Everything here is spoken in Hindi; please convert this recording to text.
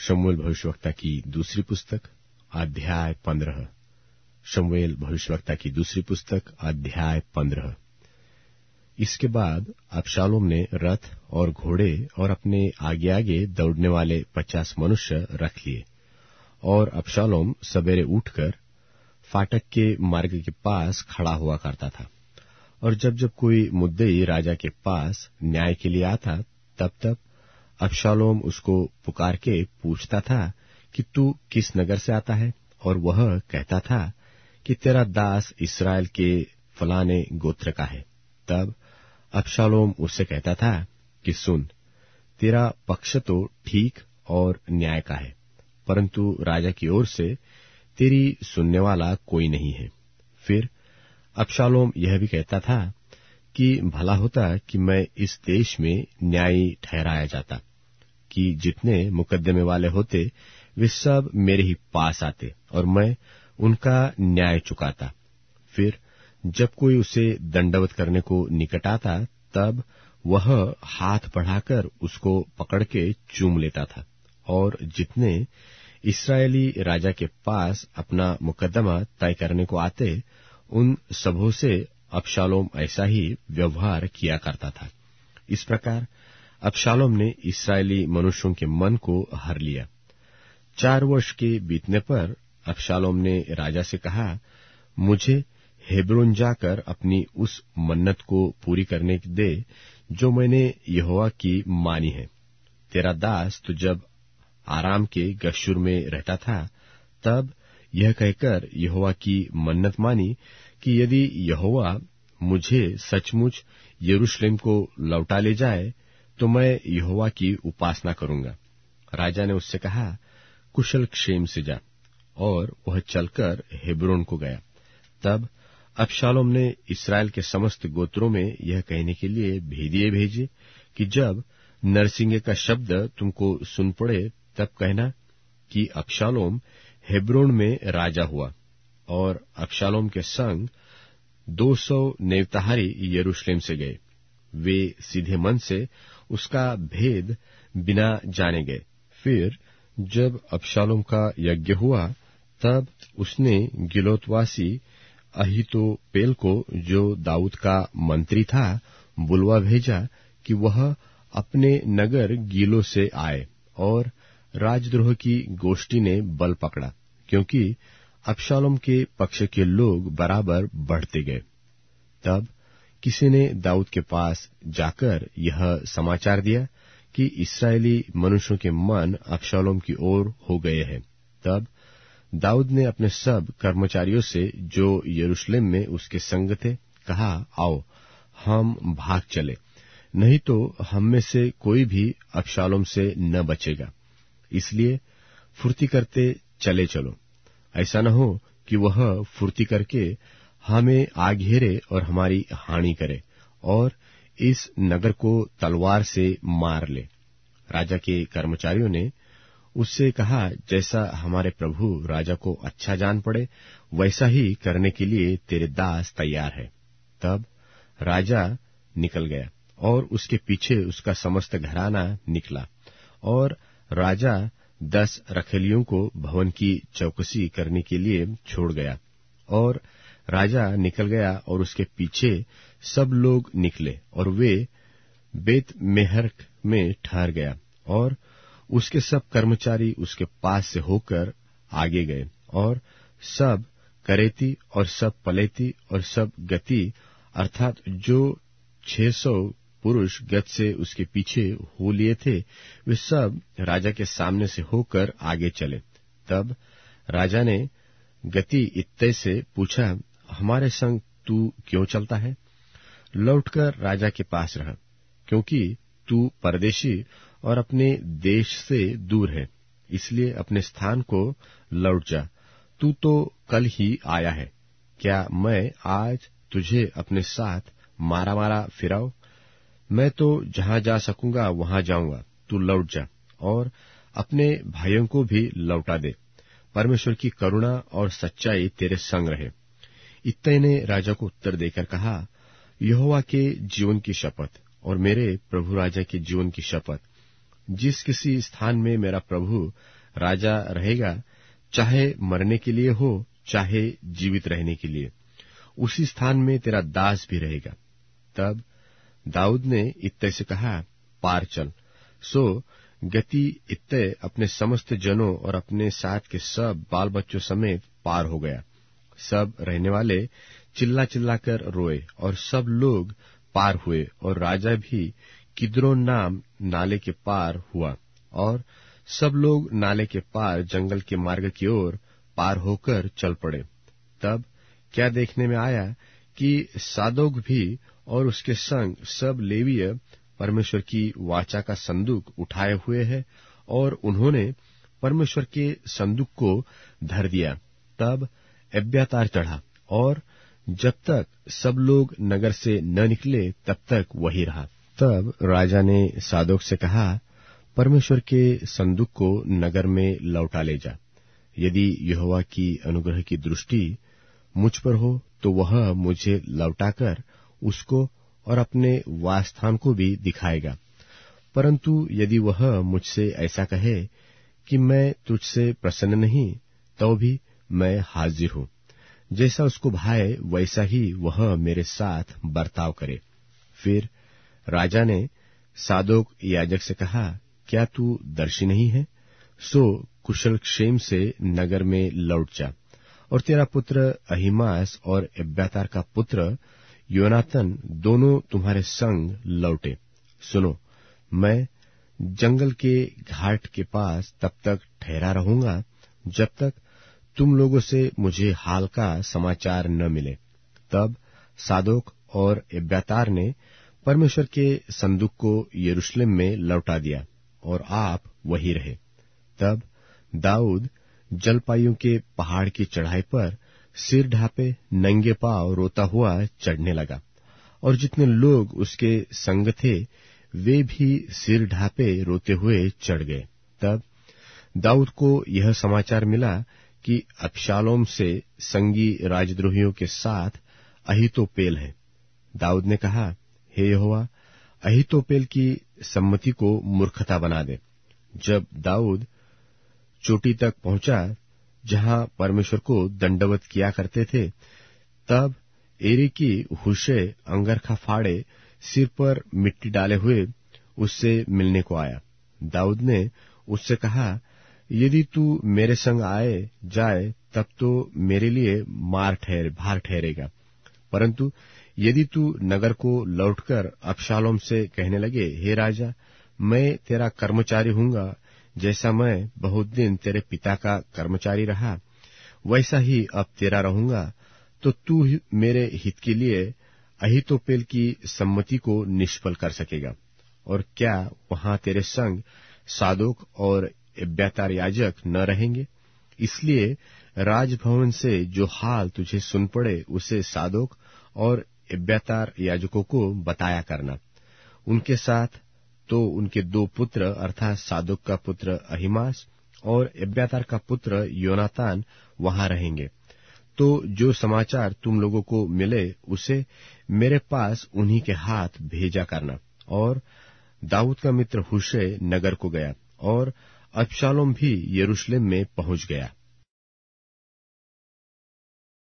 शमूएल भविष्यवक्ता की दूसरी पुस्तक अध्याय 15। शमूएल भविष्यवक्ता की दूसरी पुस्तक अध्याय 15। इसके बाद अबशालोम ने रथ और घोड़े और अपने आगे आगे दौड़ने वाले 50 मनुष्य रख लिए, और अबशालोम सवेरे उठकर फाटक के मार्ग के पास खड़ा हुआ करता था। और जब जब कोई मुद्दई राजा के पास न्याय के लिए आता, तब तब अबशालोम उसको पुकार के पूछता था कि तू किस नगर से आता है, और वह कहता था कि तेरा दास इस्राएल के फलाने गोत्र का है। तब अबशालोम उससे कहता था कि सुन, तेरा पक्ष तो ठीक और न्याय का है, परंतु राजा की ओर से तेरी सुनने वाला कोई नहीं है। फिर अबशालोम यह भी कहता था कि भला होता कि मैं इस देश में न्यायी ठहराया जाता, कि जितने मुकद्दमे वाले होते वे सब मेरे ही पास आते और मैं उनका न्याय चुकाता। फिर जब कोई उसे दंडवत करने को निकट आता, तब वह हाथ बढ़ाकर उसको पकड़ के चूम लेता था। और जितने इस्राएली राजा के पास अपना मुकद्दमा तय करने को आते, उन सबों से अबशालोम ऐसा ही व्यवहार किया करता था। इस प्रकार अबशालोम ने इस्राएली मनुष्यों के मन को हर लिया। 4 वर्ष के बीतने पर अबशालोम ने राजा से कहा, मुझे हेब्रोन जाकर अपनी उस मन्नत को पूरी करने दे जो मैंने यहोवा की मानी है। तेरा दास तो जब आराम के गशूर में रहता था, तब यह कहकर यहोवा की मन्नत मानी कि यदि यहोवा मुझे सचमुच यरूशलेम को लौटा ले जाए, तो मैं यहोवा की उपासना करूंगा। राजा ने उससे कहा, कुशल क्षेम से जा, और वह चलकर हेब्रोन को गया। तब अबशालोम ने इस्राएल के समस्त गोत्रों में यह कहने के लिए भेदिए भेजे कि जब नरसिंगे का शब्द तुमको सुन पड़े, तब कहना कि अबशालोम हेब्रोन में राजा हुआ। और अबशालोम के संग 200 नेवताहारी यरूशलेम से गए। वे सीधे मन से उसका भेद बिना जाने गए। फिर जब अबशालोम का यज्ञ हुआ, तब उसने गिलोतवासी अहीतोपेल को, जो दाऊद का मंत्री था, बुलवा भेजा कि वह अपने नगर गीलो से आए। और राजद्रोह की गोष्ठी ने बल पकड़ा, क्योंकि अबशालोम के पक्ष के लोग बराबर बढ़ते गए। तब किसी ने दाऊद के पास जाकर यह समाचार दिया कि इस्राएली मनुष्यों के मन अबशालोम की ओर हो गए हैं। तब दाऊद ने अपने सब कर्मचारियों से जो यरूशलेम में उसके संग थे कहा, आओ हम भाग चले, नहीं तो हम में से कोई भी अबशालोम से न बचेगा। इसलिए फुर्ती करते चले चलो, ऐसा न हो कि वह फुर्ती करके हमें आ घेरे और हमारी हानि करे और इस नगर को तलवार से मार ले। राजा के कर्मचारियों ने उससे कहा, जैसा हमारे प्रभु राजा को अच्छा जान पड़े, वैसा ही करने के लिए तेरे दास तैयार है। तब राजा निकल गया और उसके पीछे उसका समस्त घराना निकला, और राजा 10 रखैलियों को भवन की चौकसी करने के लिए छोड़ गया। और राजा निकल गया और उसके पीछे सब लोग निकले, और वे बेत मेहरक में ठहर गया, और उसके सब कर्मचारी उसके पास से होकर आगे गए। और सब करेती और सब पलेती और सब गति, अर्थात जो 600 पुरुष गत से उसके पीछे हो लिए थे, वे सब राजा के सामने से होकर आगे चले। तब राजा ने गति इत्ते से पूछा, हमारे संग तू क्यों चलता है? लौटकर राजा के पास रह, क्योंकि तू परदेशी और अपने देश से दूर है, इसलिए अपने स्थान को लौट जा। तू तो कल ही आया है, क्या मैं आज तुझे अपने साथ मारा मारा फिराऊं? मैं तो जहां जा सकूंगा वहां जाऊंगा, तू लौट जा और अपने भाइयों को भी लौटा दे। परमेश्वर की करुणा और सच्चाई तेरे संग रहे। इत्ते ने राजा को उत्तर देकर कहा, यहोवा के जीवन की शपथ और मेरे प्रभु राजा के जीवन की शपथ, जिस किसी स्थान में मेरा प्रभु राजा रहेगा, चाहे मरने के लिए हो चाहे जीवित रहने के लिए। उसी स्थान में तेरा दास भी रहेगा। तब दाऊद ने इत्तै से कहा, पार चल। सो गति इत्तै अपने समस्त जनों और अपने साथ के सब बाल बच्चों समेत पार हो गया। सब रहने वाले चिल्ला चिल्लाकर रोए और सब लोग पार हुए, और राजा भी किद्रोन नाम नाले के पार हुआ, और सब लोग नाले के पार जंगल के मार्ग की ओर पार होकर चल पड़े। तब क्या देखने में आया कि सादोक भी और उसके संग सब लेवीय परमेश्वर की वाचा का संदूक उठाए हुए है, और उन्होंने परमेश्वर के संदूक को धर दिया। तब एब्यातार चढ़ा, और जब तक सब लोग नगर से न निकले तब तक वही रहा। तब राजा ने सादोक से कहा, परमेश्वर के संदूक को नगर में लौटा ले जा। यदि यहोवा की अनुग्रह की दृष्टि मुझ पर हो तो वह मुझे लौटाकर उसको और अपने वासस्थान को भी दिखाएगा। परंतु यदि वह मुझसे ऐसा कहे कि मैं तुझसे प्रसन्न नहीं, तो भी मैं हाजिर हूं। जैसा उसको भाए वैसा ही वह मेरे साथ बर्ताव करे। फिर राजा ने सादोक याजक से कहा, क्या तू दर्शी नहीं है? सो कुशल क्षेम से नगर में लौट जा, और तेरा पुत्र अहीमास और एब्यातार का पुत्र योनातन दोनों तुम्हारे संग लौटे। सुनो, मैं जंगल के घाट के पास तब तक ठहरा रहूंगा जब तक तुम लोगों से मुझे हाल का समाचार न मिले। तब सादोक और एब्यातार ने परमेश्वर के संदूक को यरूशलेम में लौटा दिया, और आप वहीं रहे। तब दाऊद जलपाइयों के पहाड़ की चढ़ाई पर सिर ढापे नंगे पांव रोता हुआ चढ़ने लगा, और जितने लोग उसके संग थे वे भी सिर ढापे रोते हुए चढ़ गए। तब दाऊद को यह समाचार मिला कि अबशालोम से संगी राजद्रोहियों के साथ अहीतोपेल है। दाऊद ने कहा, हे यहोवा, अहीतोपेल की सम्मति को मूर्खता बना दे। जब दाऊद चोटी तक पहुंचा जहां परमेश्वर को दंडवत किया करते थे, तब एरी की हुशै अंगरखा फाड़े सिर पर मिट्टी डाले हुए उससे मिलने को आया। दाऊद ने उससे कहा, यदि तू मेरे संग आए जाए तब तो मेरे लिए भार ठहरेगा, परंतु यदि तू नगर को लौटकर अबशालोम से कहने लगे, हे राजा, मैं तेरा कर्मचारी हूंगा, जैसा मैं बहुत दिन तेरे पिता का कर्मचारी रहा वैसा ही अब तेरा रहूंगा, तो तू मेरे हित के लिए अहीतोपेल की सम्मति को निष्फल कर सकेगा। और क्या वहां तेरे संग सादोक और एब्यातार याजक न रहेंगे? इसलिए राजभवन से जो हाल तुझे सुन पड़े उसे सादोक और एब्यातार याजकों को बताया करना। उनके साथ तो उनके दो पुत्र अर्थात सादोक का पुत्र अहीमास और एब्यातार का पुत्र योनातान वहां रहेंगे। तो जो समाचार तुम लोगों को मिले उसे मेरे पास उन्हीं के हाथ भेजा करना। और दाऊद का मित्र हुशै नगर को गया, और अबशालोम भी यरूशलेम में पहुंच गया।